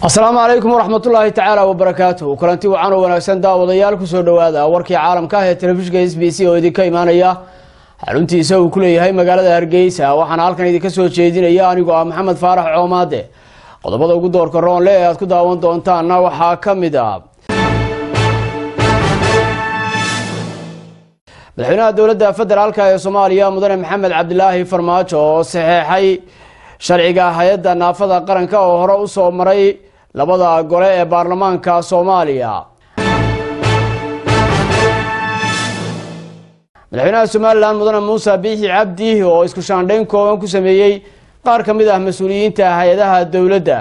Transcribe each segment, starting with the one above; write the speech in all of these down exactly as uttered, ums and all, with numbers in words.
السلام عليكم ورحمة الله تعالى وبركاته. كلنتي وعنا ونكسن داوديال كسر دواد وركي عالم كاه تلفزيون إس بي سي ودي كيمانية حلمتي يسوي كل هاي مقالة هرجيسة وحنا هالكن يدي كسر شيدين يعني قا محمد فارح عماده قد بدأ قدور كرون ليه أتكو داون دونتانا وحاكم دا مدحونا دولة فدرالكا يا صوماليا مدن محمد عبد الله فرماجو صحيحي sharciga hay'adda naafada qaranka oo hore u soo maray labada gole ee baarlamaanka Soomaaliya. madaxweynaha Soomaaliland mudane Muuse Biixi Cabdi oo isku shaandhayn kooban ku sameeyay qaar ka mid ah mas'uuliyiinta hay'adaha dawladda.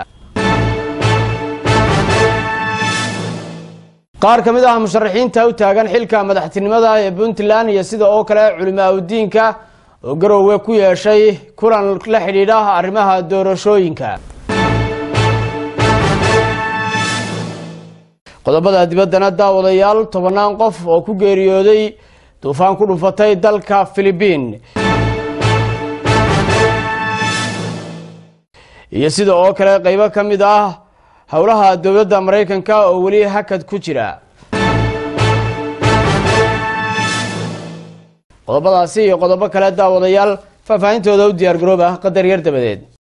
qaar ka mid ah musharaxiinta u taagan xilka madaxtinimada ee Puntland iyo sida oo kale culimada diinka oo garoowe ku yeeshay kulan la xiriira arrimaha doorashooyinka. qodobada dibaddana daawadayaal tobanaan qof oo ku geeriyooday duufaan ku dhufatay dalka Philippine iyo sida oo kale qaybo ka mid ah howlaha dawladda Mareykanka oo wali hakad ku jira. qodobadaasi iyo qodobo kale daawadayaal faahfaahintooda u diyaar garooba qadar yar dabadeed.